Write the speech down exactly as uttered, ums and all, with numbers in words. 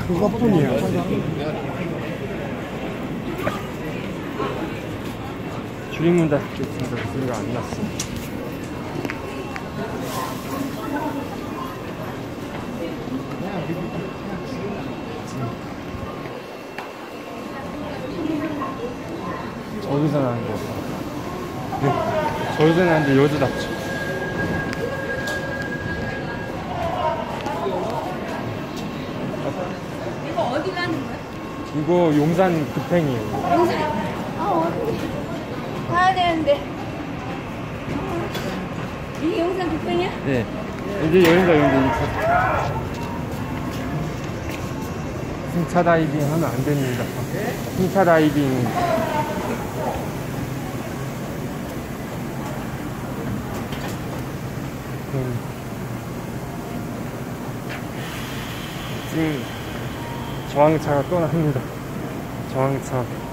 그것뿐이야. 줄임문 닫겠습니다. 소리가 안 났어. 저기서 나는 거. 네, 저기서 나는데 여기도 닫죠. 이거 어디 가는 거야? 이거 용산 급행이에요. 용산. 아, 어디? 가야 되는데. 이게 용산 급행이야? 네. 이제 여기가 여기 승차 다이빙 하면 안 됩니다. 승차 다이빙. 음. 지금 저항차가 떠납니다. 저항차.